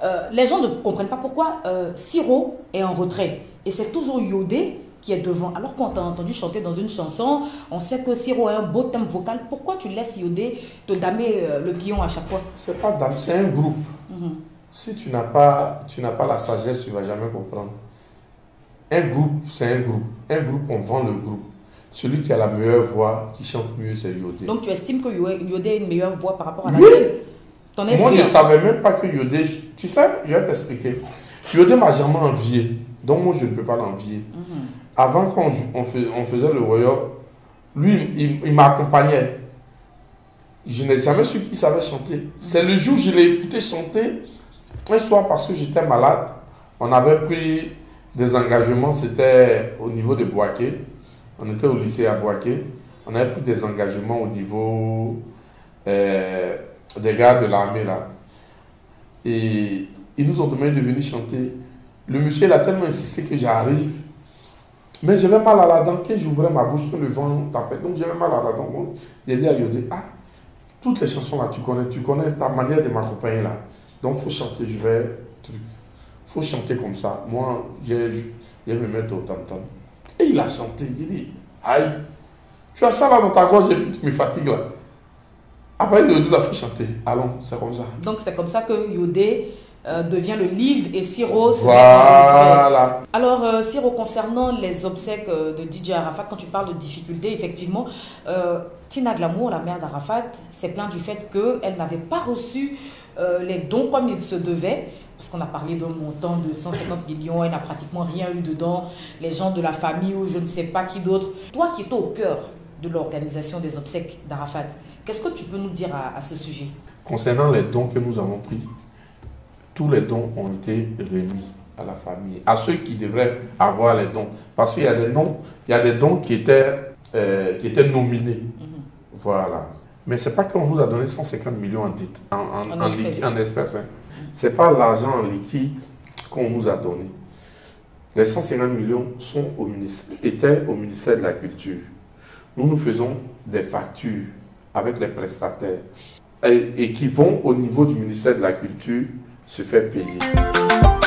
Les gens ne comprennent pas pourquoi Siro est en retrait. Et c'est toujours Yodé qui est devant. Alors qu'on t'a entendu chanter dans une chanson, on sait que Siro a un beau thème vocal. Pourquoi tu laisses Yodé te damer le pion à chaque fois? C'est pas dame, c'est un groupe. Si tu n'as pas la sagesse, tu ne vas jamais comprendre. Un groupe, c'est un groupe. Un groupe, on vend le groupe. Celui qui a la meilleure voix, qui chante mieux, c'est Yodé. Donc tu estimes que Yodé a une meilleure voix par rapport à la tienne? Oui. Moi, je ne savais même pas que Yodé... Tu sais, je vais t'expliquer. Yodé m'a jamais envié. Donc moi, je ne peux pas l'envier. Avant, quand on faisait le royaume, lui, il m'accompagnait. Je n'ai jamais su qu'il savait chanter. C'est le jour où je l'ai écouté chanter, un soir parce que j'étais malade. On avait pris des engagements, c'était au niveau de Boaké. On était au lycée à Boaké. On avait pris des engagements au niveau des gars de l'armée là. Et ils nous ont demandé de venir chanter. Le monsieur il a tellement insisté que j'arrive. Mais j'avais mal à la dent. Quand j'ouvrais ma bouche, que le vent tapait. Donc j'avais mal à la dent. Bon, il a dit à Yodé, ah, toutes les chansons là, tu connais ta manière de m'accompagner là. Donc il faut chanter, faut chanter comme ça. Moi, je vais me mettre au tam-tam. Et il a chanté. Il dit, aïe, tu as ça là dans ta gorge et puis tu me fatigues là. Après, il a dit, il faut chanter. Allons, c'est comme ça. Donc c'est comme ça que Yodé devient le lead et Siro... Voilà. Alors, Siro, concernant les obsèques de DJ Arafat, quand tu parles de difficultés, effectivement, Tina Glamour, la mère d'Arafat, s'est plainte du fait qu'elle n'avait pas reçu les dons comme il se devait, parce qu'on a parlé d'un montant de 150 millions, elle n'a pratiquement rien eu dedans, les gens de la famille ou je ne sais pas qui d'autre. Toi qui es au cœur de l'organisation des obsèques d'Arafat, qu'est-ce que tu peux nous dire à ce sujet? Concernant les dons que nous avons pris, tous les dons ont été remis à la famille, à ceux qui devraient avoir les dons. Parce qu'il y a des dons qui étaient nominés. Voilà. Mais ce n'est pas qu'on nous a donné 150 millions en espèces. Hein. Ce n'est pas l'argent en liquide qu'on nous a donné. Les 150 millions étaient au ministère de la Culture. Nous faisons des factures avec les prestataires et qui vont au niveau du ministère de la Culture se faire payer.